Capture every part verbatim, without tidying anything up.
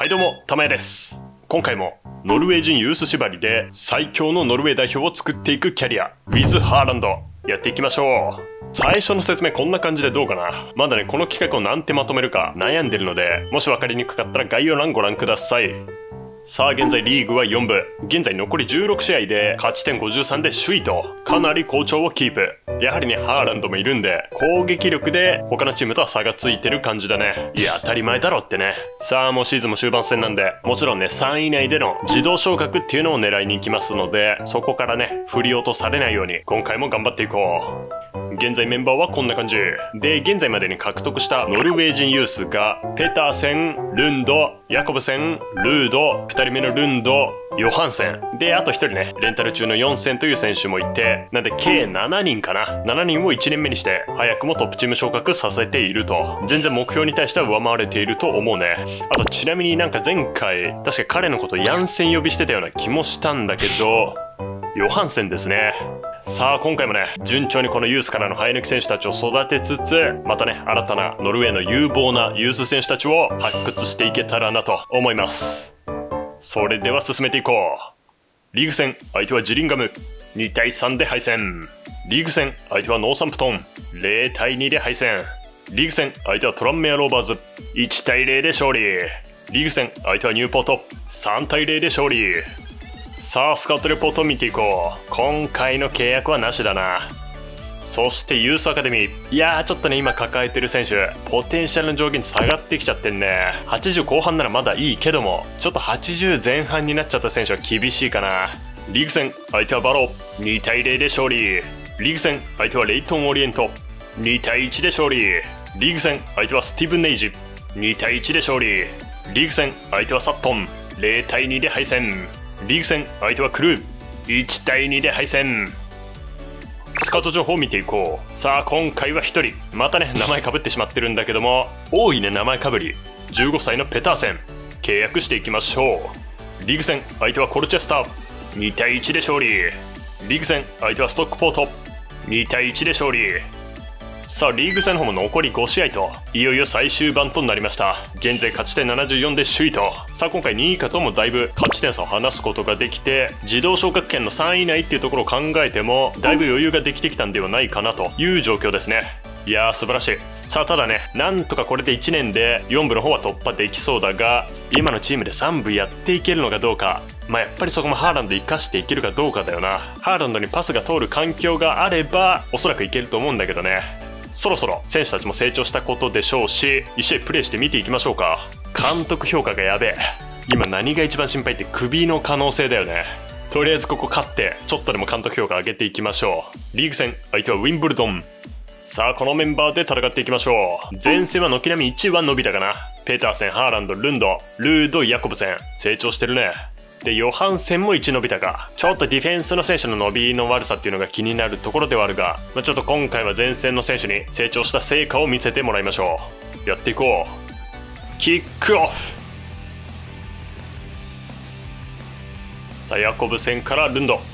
はいどうも、たまやです。今回もノルウェー人ユース縛りで最強のノルウェー代表を作っていくキャリア with ハーランドやっていきましょう。最初の説明こんな感じでどうかな。まだねこの企画をなんてまとめるか悩んでるので、もし分かりにくかったら概要欄ご覧ください。さあ現在リーグはよん部、現在残りじゅうろく試合で勝ち点ごじゅうさんで首位とかなり好調をキープ。やはりねハーランドもいるんで攻撃力で他のチームとは差がついてる感じだね。いや当たり前だろってね。さあもうシーズンも終盤戦なんで、もちろんねさんい以内での自動昇格っていうのを狙いに行きますので、そこからね振り落とされないように今回も頑張っていこう。現在メンバーはこんな感じで、現在までに獲得したノルウェー人ユースがペターセン、ルンド、ヤコブセン、ルード、ふたりめのルンド、ヨハンセンで、あとひとりねレンタル中のヨンセンという選手もいて、なんで計ななにんかな。ななにんをいちねんめにして早くもトップチーム昇格させていると。全然目標に対しては上回れていると思うね。あとちなみになんか前回確か彼のことヤンセン呼びしてたような気もしたんだけど、ヨハンセンですね。さあ今回もね順調にこのユースからの生え抜き選手たちを育てつつ、またね新たなノルウェーの有望なユース選手たちを発掘していけたらなと思います。それでは進めていこう。リーグ戦相手はジリンガム、にたいさんで敗戦。リーグ戦相手はノーサンプトン、ゼロたいにで敗戦。リーグ戦相手はトランメアローバーズ、いちたいゼロで勝利。リーグ戦相手はニューポート、さんたいゼロで勝利。さあスカウトレポートを見ていこう。今回の契約はなしだな。そしてユースアカデミー、いやーちょっとね今抱えてる選手ポテンシャルの上限下がってきちゃってんね。はちじゅう後半ならまだいいけども、ちょっとはちじゅう前半になっちゃった選手は厳しいかな。リーグ戦相手はバロー、にたいゼロで勝利。リーグ戦相手はレイトンオリエント、にたいいちで勝利。リーグ戦相手はスティーブン・ネイジ、にたいいちで勝利。リーグ戦相手はサットン、ゼロたいにで敗戦。リーグ戦相手はクルー、いちたいにで敗戦。スカウト情報を見ていこう。さあ今回はひとりまたね名前かぶってしまってるんだけども、多いね名前かぶり。じゅうごさいのペターセン契約していきましょう。リーグ戦相手はコルチェスター、にたいいちで勝利。リーグ戦相手はストックポート、にたいいちで勝利。さあリーグ戦の方も残りご試合といよいよ最終盤となりました。現在勝ち点ななじゅうよんで首位と、さあ今回にい以下ともだいぶ勝ち点差を離すことができて、自動昇格圏のさんい以内っていうところを考えてもだいぶ余裕ができてきたんではないかなという状況ですね。いやー素晴らしい。さあただねなんとかこれでいちねんでよん部の方は突破できそうだが、今のチームでさん部やっていけるのかどうか。まあやっぱりそこもハーランド生かしていけるかどうかだよな。ハーランドにパスが通る環境があればおそらくいけると思うんだけどね。そろそろ選手たちも成長したことでしょうし、一試合プレーして見ていきましょうか。監督評価がやべえ。今何が一番心配ってクビの可能性だよね。とりあえずここ勝ってちょっとでも監督評価上げていきましょう。リーグ戦相手はウィンブルドン。さあこのメンバーで戦っていきましょう。前線は軒並みいちは伸びたかな。ペターセン、ハーランド、ルンド、ルード、ヤコブセン成長してるね。でヨハンセンもいち伸びたか。ちょっとディフェンスの選手の伸びの悪さっていうのが気になるところではあるが、まあ、ちょっと今回は前線の選手に成長した成果を見せてもらいましょう。やっていこう。キックオフ。さあヤコブセンからルンド。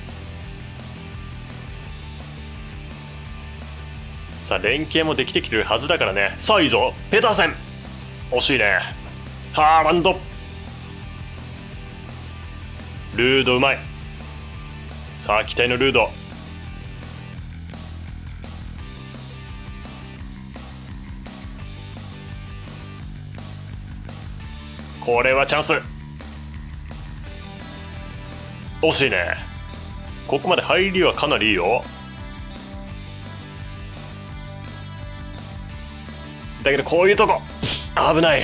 さあ連携もできてきてるはずだからね。さあいいぞペターセン、惜しいね。ハーランド、ルードうまい。さあ期待のルード。これはチャンス。惜しいね。ここまで入りはかなりいいよ。だけどこういうとこ危ない。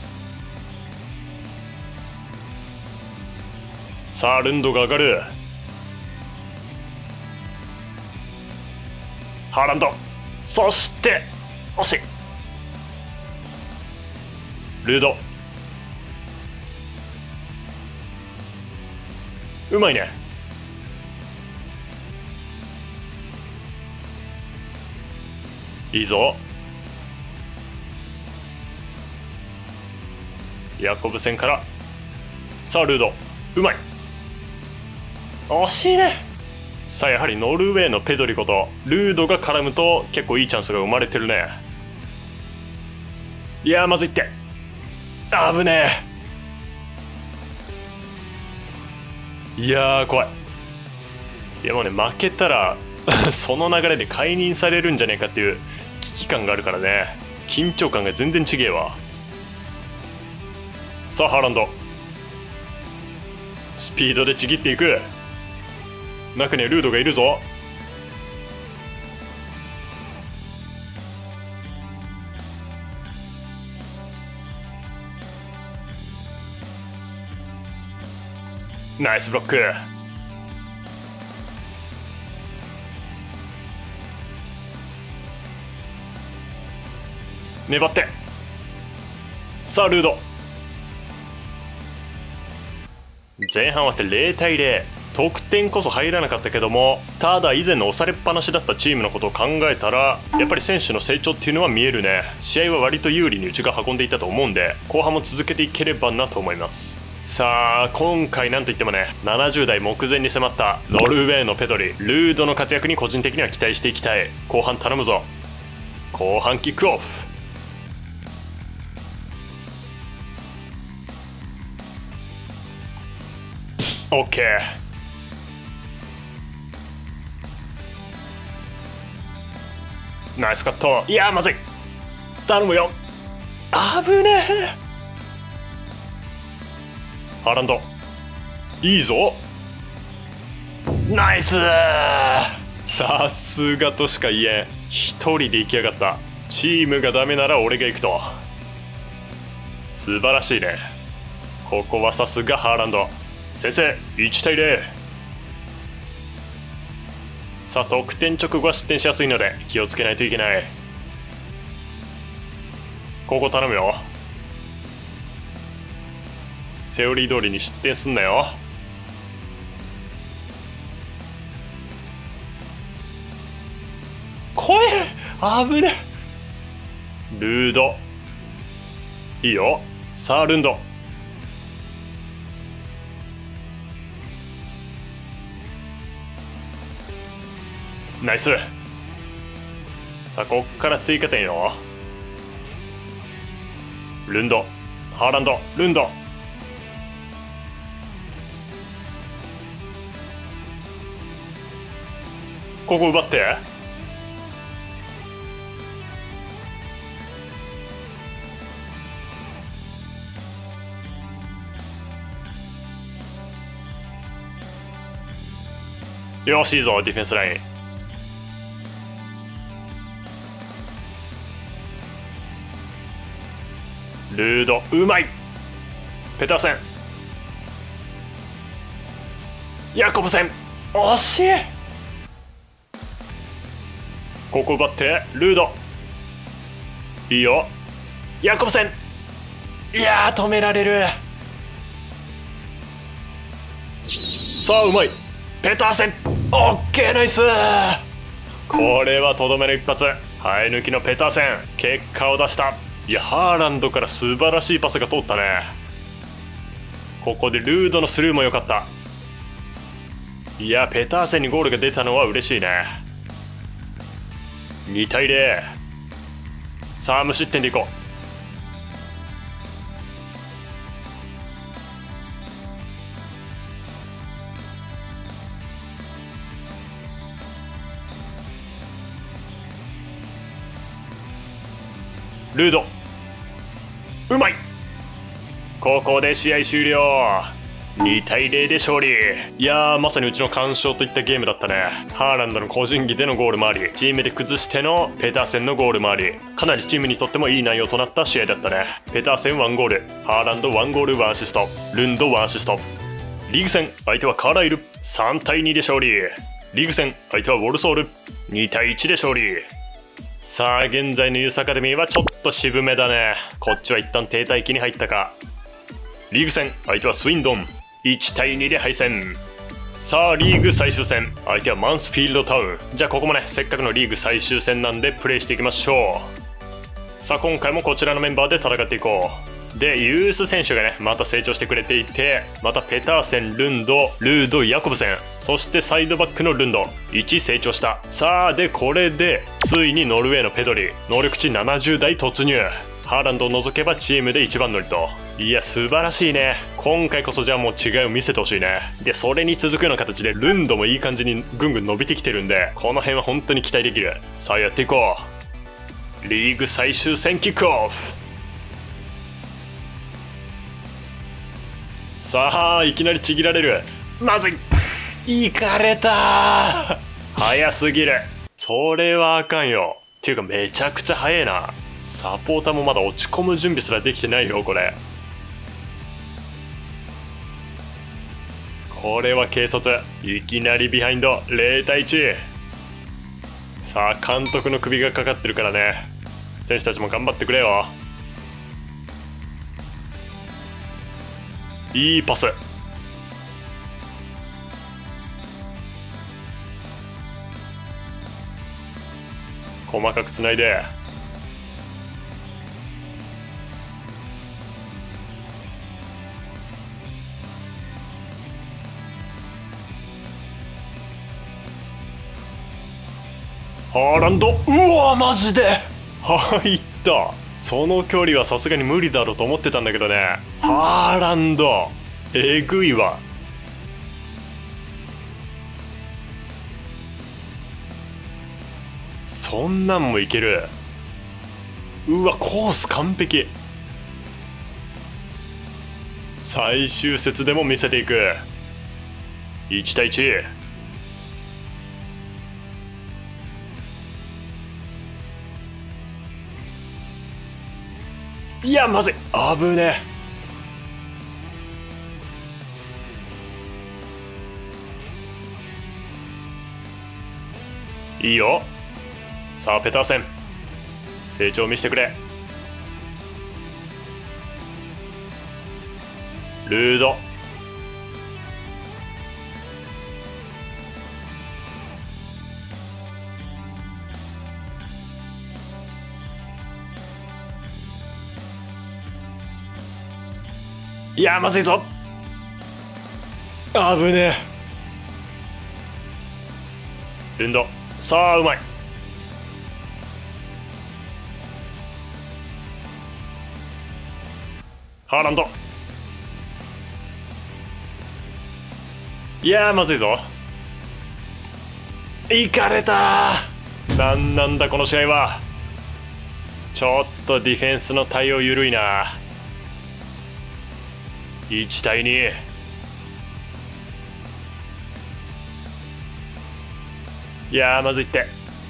さあルンドが上がる。ハーランド、そして惜しい。ルードうまいね。いいぞ。ヤコブセンから、さあルードうまい。惜しいね。さあやはりノルウェーのペドリことルードが絡むと結構いいチャンスが生まれてるね。いやーまずいって危ねえ。 いやー怖い。いやもうね、負けたらその流れで解任されるんじゃねえかっていう危機感があるからね。緊張感が全然違えわ。さあハーランド、スピードでちぎっていく。中にはルードがいるぞ。ナイスブロック。粘って、さあルード。前半終わってゼロたいゼロ、得点こそ入らなかったけども、ただ以前の押されっぱなしだったチームのことを考えたらやっぱり選手の成長っていうのは見えるね。試合は割と有利にうちが運んでいたと思うんで、後半も続けていければなと思います。さあ今回なんといってもね、ななじゅう代目前に迫ったノルウェーのペドリ、ルードの活躍に個人的には期待していきたい。後半頼むぞ。後半キックオフ。オッケー、ナイスカット。いやーまずい、頼むよ。危ねえ。ハーランドいいぞ。ナイスー。さすがとしか言えん。一人で行きやがった。チームがダメなら俺が行くと。素晴らしいね。ここはさすがハーランド。先生いちたいゼロ。さあ得点直後は失点しやすいので気をつけないといけない。ここ頼むよ。セオリー通りに失点すんなよ。怖え、危ね。ルードいいよ。さあルンド、ナイス。さあこっから追加点よ。ルンド、ハーランド、ルンド。ここ奪って。よしいいぞディフェンスライン。ルードうまい。ペターセン、ヤコブセン惜しい。ここ奪ってルードいいよ。ヤコブセン、いやー止められる。さあうまい。ペターセンオッケー、ナイス。これはとどめの一発。生え抜きのペターセン結果を出した。いやハーランドから素晴らしいパスが通ったね。ここでルードのスルーも良かった。いやペターセンにゴールが出たのは嬉しいね。にたいゼロ。さあ無失点でいこう。ルードうまい。ここで試合終了。にたいゼロで勝利。いやーまさにうちの完勝といったゲームだったね。ハーランドの個人技でのゴールもあり、チームで崩してのペターセンのゴールもあり、かなりチームにとってもいい内容となった試合だったね。ペターセンワンゴール、ハーランドワンゴールワンアシスト、ルンドワンアシスト。リーグ戦相手はカーライル、さんたいにで勝利。リーグ戦相手はウォルソール、にたいいちで勝利。さあ現在のユースアカデミーはちょっと渋めだね。こっちは一旦停滞期に入ったか。リーグ戦相手はスウィンドン、いちたいにで敗戦。さあリーグ最終戦相手はマンスフィールドタウン。じゃあここもねせっかくのリーグ最終戦なんでプレイしていきましょう。さあ今回もこちらのメンバーで戦っていこう。でユース選手がねまた成長してくれていて、またペターセン、ルンド、ルード、ヤコブセン、そしてサイドバックのルンドいち成長した。さあでこれでついにノルウェーのペドリ能力値ななじゅう代突入。ハーランドを除けばチームで一番乗りと。 いや素晴らしいね。今回こそじゃあもう違いを見せてほしいね。でそれに続くような形でルンドもいい感じにぐんぐん伸びてきてるんで、この辺は本当に期待できる。さあやっていこう。リーグ最終戦キックオフ。さあいきなりちぎられる。まずいいかれた。早すぎる。それはあかんよ。っていうかめちゃくちゃ早いな。サポーターもまだ落ち込む準備すらできてないよこれ。これは軽率。いきなりビハインドゼロたいいち。さあ監督の首がかかってるからね、選手たちも頑張ってくれよ。いいパス。細かくつないで、ハーランド。うわマジで入った。その距離はさすがに無理だろうと思ってたんだけどね。ハーランドえぐいわ。そんなんもいける。うわコース完璧。最終節でも見せていく。いちたいいち。いやまずい。危ねえ。いいよ。さあペターセン成長見せてくれ。ルード。いやまずいぞ。危ねえ。ルンド。さあうまい。ハーランド。いやーまずいぞ。いかれたー。なんなんだこの試合は。ちょっとディフェンスの対応緩いな。いちたいに。いやーまずいって。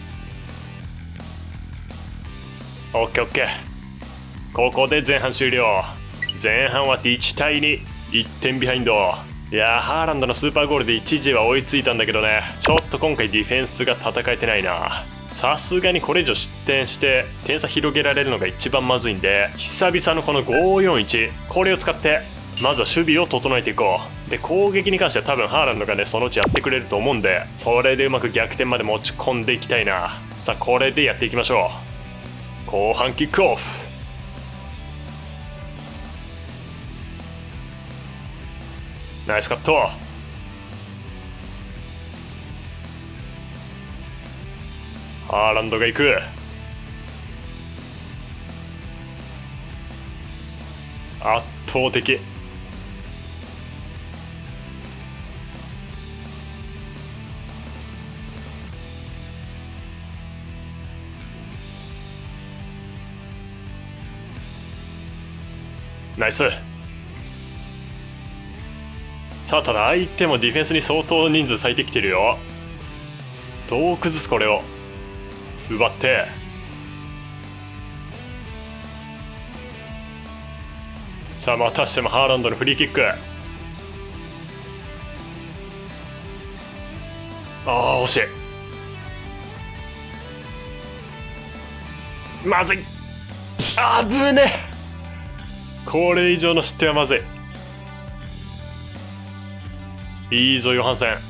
オッケーオッケー。ここで前半終了。前半はいちたいに。いってんビハインド。いやーハーランドのスーパーゴールで一時は追いついたんだけどね、ちょっと今回ディフェンスが戦えてないな。さすがにこれ以上失点して点差広げられるのが一番まずいんで、久々のこのごーよんいち、これを使ってまずは守備を整えていこう。で攻撃に関しては多分ハーランドがねそのうちやってくれると思うんで、それでうまく逆転まで持ち込んでいきたいな。さあこれでやっていきましょう。後半キックオフ。ナイスカット。ハーランドが行く。圧倒的。ナイス。さあただ相手もディフェンスに相当人数割いてきてるよ。どう崩すこれを。奪ってさあまたしてもハーランドのフリーキック。ああ惜しい。まずい。あぶねえ。これ以上の失点はまずい。いいぞヨハンセン。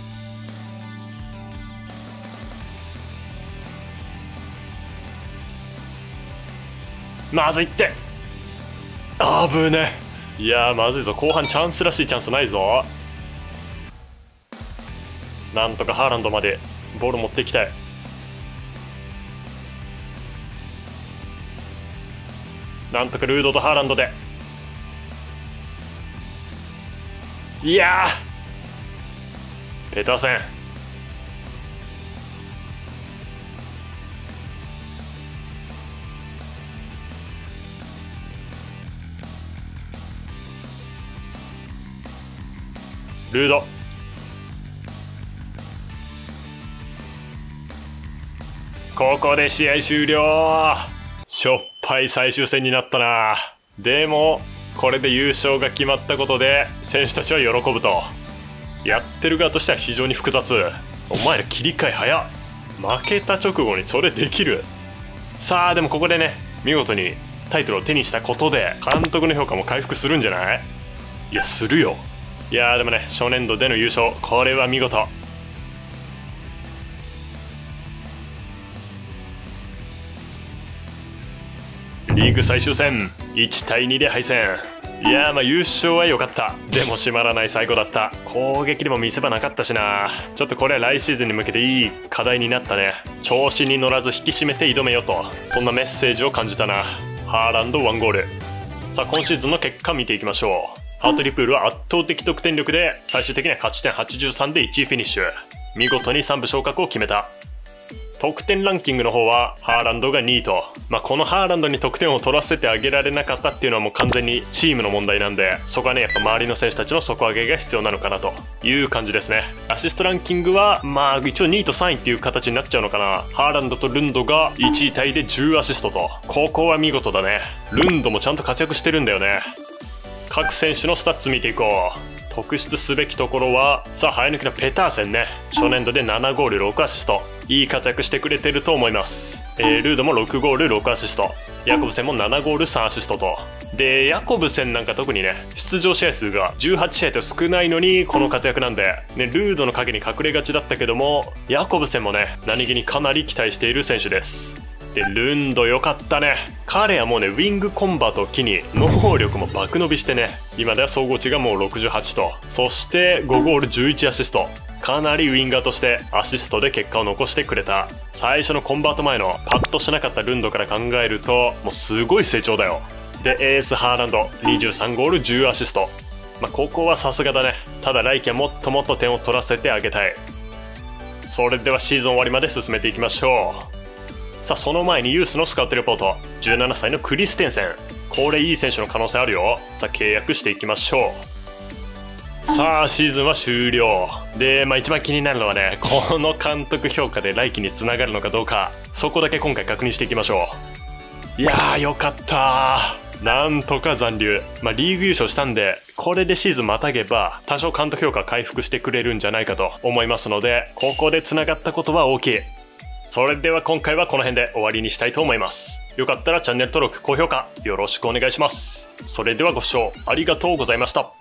まずいって。あぶね。いやーまずいぞ。後半チャンスらしいチャンスないぞ。なんとかハーランドまでボール持っていきたい。なんとかルードとハーランドでいやーペターセン。ルード。ここで試合終了。しょっぱい最終戦になったな。でもこれで優勝が決まったことで選手たちは喜ぶと。やってる側としては非常に複雑。お前ら切り替え早っ。負けた直後にそれできる。さあでもここでね、見事にタイトルを手にしたことで監督の評価も回復するんじゃない？いやするよ。いやーでもね、初年度での優勝、これは見事。リーグ最終戦いちたいにで敗戦。いやーまあ優勝は良かった。でも締まらない最後だった。攻撃でも見せ場なかったしな。ちょっとこれは来シーズンに向けていい課題になったね。調子に乗らず引き締めて挑めよと、そんなメッセージを感じたな。ハーランドワンゴール。さあ今シーズンの結果見ていきましょう。ハートリプールは圧倒的得点力で最終的には勝ち点はちじゅうさんでいちいフィニッシュ。見事にさん部昇格を決めた。得点ランキングの方はハーランドがにいと、まあ、このハーランドに得点を取らせてあげられなかったっていうのはもう完全にチームの問題なんで、そこはねやっぱ周りの選手たちの底上げが必要なのかなという感じですね。アシストランキングはまあ一応にいとさんいっていう形になっちゃうのかな。ハーランドとルンドがいちいタイでじゅうアシストと、ここは見事だね。ルンドもちゃんと活躍してるんだよね。各選手のスタッツ見ていこう。特筆すべきところはさあ早抜きのペターセンね。初年度でななゴールろくアシスト、いい活躍してくれてると思います。えー、ルードもろくゴールろくアシスト、ヤコブセンもななゴールさんアシストと。でヤコブセンなんか特にね出場試合数がじゅうはち試合と少ないのにこの活躍なんで、ね、ルードの陰に隠れがちだったけどもヤコブセンもね何気にかなり期待している選手です。でルンド良かったね。彼はもうねウィングコンバートを機に能力も爆伸びしてね、今では総合値がもうろくじゅうはちと、そしてごゴールじゅういちアシスト、かなりウィンガーとしてアシストで結果を残してくれた。最初のコンバート前のパッとしなかったルンドから考えるともうすごい成長だよ。でエースハーランドにじゅうさんゴールじゅうアシスト、まあ、ここはさすがだね。ただ来季はもっともっと点を取らせてあげたい。それではシーズン終わりまで進めていきましょう。さあその前にユースのスカウトレポート、じゅうななさいのクリステンセン、これいい選手の可能性あるよ。さあ契約していきましょう。さあシーズンは終了で、まあ、一番気になるのはねこの監督評価で来季につながるのかどうか、そこだけ今回確認していきましょう。いやーよかったー、なんとか残留、まあ、リーグ優勝したんでこれでシーズンまたげば多少監督評価回復してくれるんじゃないかと思いますので、ここでつながったことは大きい。それでは今回はこの辺で終わりにしたいと思います。よかったらチャンネル登録、高評価よろしくお願いします。それではご視聴ありがとうございました。